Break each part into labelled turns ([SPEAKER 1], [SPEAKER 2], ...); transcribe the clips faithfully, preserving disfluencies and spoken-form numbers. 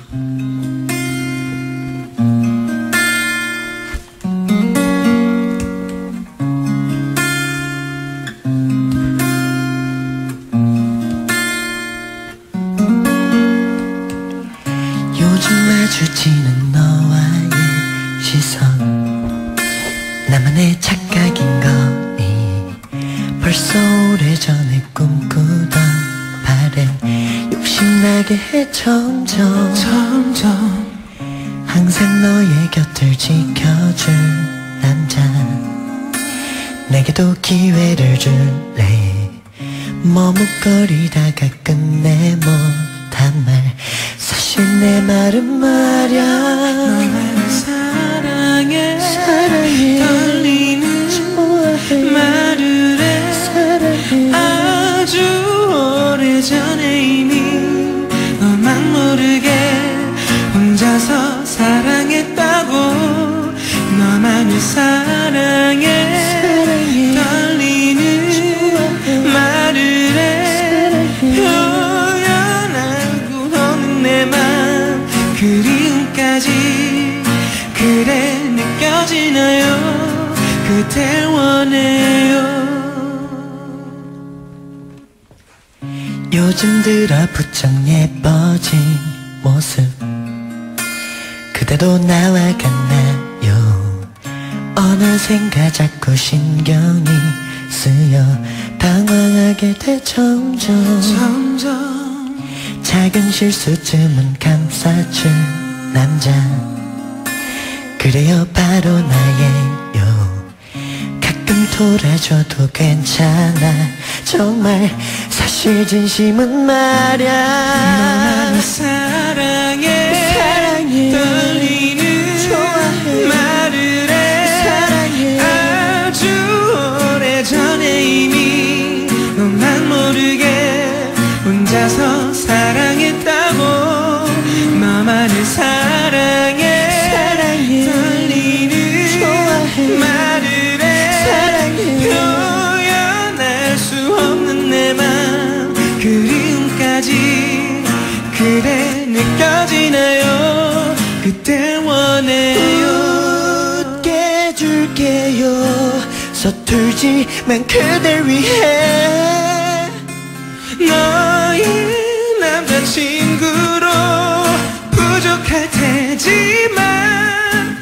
[SPEAKER 1] 요즘 마주치는 너와의 시선 나만의 착각인 거니 벌써 오래전에 꿈꾸던 바램 욕심나게 해 점점 점점 항상 너의 곁을 지켜줄 남자 내게도 기회를 줄래 머뭇거리다가 끝내 못한 말 사실 내 말은 말야
[SPEAKER 2] 너만을 사랑해
[SPEAKER 1] 사랑해
[SPEAKER 2] 떨리는
[SPEAKER 1] 좋아해
[SPEAKER 2] 말을 해
[SPEAKER 1] 사랑해
[SPEAKER 2] 아주 오래전에 이미 너만 모르게 혼자서 사랑했다고 너만을 사랑해
[SPEAKER 1] 사랑해
[SPEAKER 2] 떨리는
[SPEAKER 1] 좋아해
[SPEAKER 2] 말을 해
[SPEAKER 1] 사랑해
[SPEAKER 2] 내 맘 그리움까지 그래 느껴지나요 그댈 원해요
[SPEAKER 1] 요즘 들어 부쩍 예뻐진 모습 그대도 나와 같나요 어느샌가 자꾸 신경이 쓰여 당황하게 돼 점점
[SPEAKER 2] 점점
[SPEAKER 1] 작은 실수쯤은 감싸줄 남자 그래요 바로 나예요 가끔 돌아줘도 괜찮아 정말 사실 진심은 말야
[SPEAKER 2] 너만을 사랑해
[SPEAKER 1] 사랑해
[SPEAKER 2] 떨리는
[SPEAKER 1] 좋아해
[SPEAKER 2] 말을 해
[SPEAKER 1] 사랑해
[SPEAKER 2] 아주 오래전에 이미 너만 모르게 혼자서 사랑했다고 너만을 사랑해
[SPEAKER 1] 사랑해
[SPEAKER 2] 떨리는
[SPEAKER 1] 좋아해
[SPEAKER 2] 말을 해
[SPEAKER 1] 사랑해
[SPEAKER 2] 표현할 수 없는 내 맘 그리움까지 그래 느껴지나요 그댈 원해요
[SPEAKER 1] 웃게 해줄게요 서툴지만 그댈 위해
[SPEAKER 2] 너의 남자친구로 부족할 테지만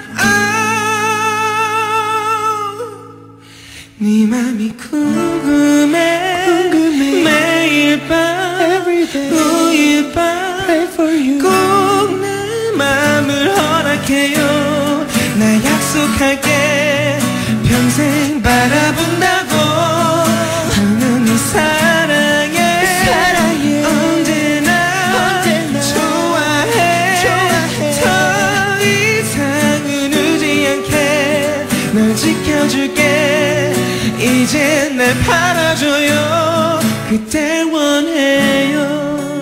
[SPEAKER 2] oh, 네 맘이 궁금해,
[SPEAKER 1] 궁금해.
[SPEAKER 2] 매일 밤
[SPEAKER 1] Everyday
[SPEAKER 2] 우유 밤
[SPEAKER 1] Pray for you
[SPEAKER 2] 꼭 내 맘을 허락해요 나 약속할게 평생 바라본다고 나는 네 사랑해
[SPEAKER 1] 사랑해
[SPEAKER 2] 언제나,
[SPEAKER 1] 언제나
[SPEAKER 2] 좋아해,
[SPEAKER 1] 좋아해
[SPEAKER 2] 더 이상은 울지 않게 널 지켜줄게 이제 날 팔아줘요 그댈 원해요